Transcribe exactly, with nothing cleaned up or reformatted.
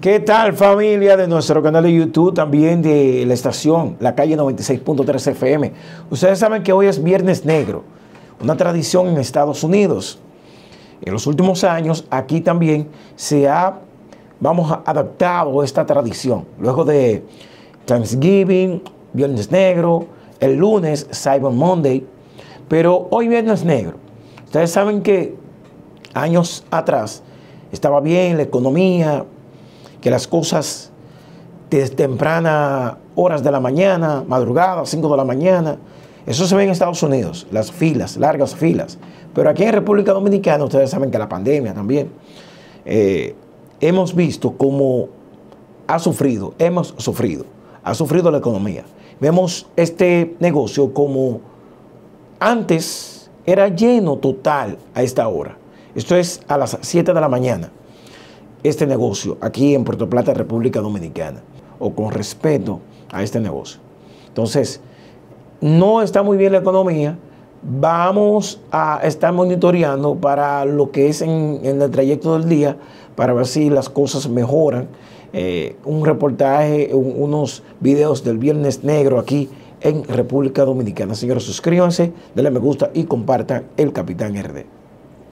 ¿Qué tal, familia de nuestro canal de YouTube, también de la estación, la calle noventa y seis punto tres F M? Ustedes saben que hoy es Viernes Negro, una tradición en Estados Unidos. En los últimos años, aquí también se ha, vamos, adaptado esta tradición. Luego de Thanksgiving, Viernes Negro, el lunes, Cyber Monday, pero hoy Viernes Negro. Ustedes saben que años atrás estaba bien la economía, que las cosas desde tempranas horas de la mañana, madrugada, cinco de la mañana, eso se ve en Estados Unidos, las filas, largas filas. Pero aquí en República Dominicana, ustedes saben que la pandemia también, eh, hemos visto cómo ha sufrido, hemos sufrido, ha sufrido la economía. Vemos este negocio como antes era lleno total a esta hora. Esto es a las siete de la mañana. Este negocio aquí en Puerto Plata, República Dominicana, o con respeto a este negocio. Entonces, no está muy bien la economía. Vamos a estar monitoreando para lo que es en, en el trayecto del día, para ver si las cosas mejoran. Eh, un reportaje, un, unos videos del Viernes Negro aquí en República Dominicana. Señores, suscríbanse, denle me gusta y compartan el Capitán R D.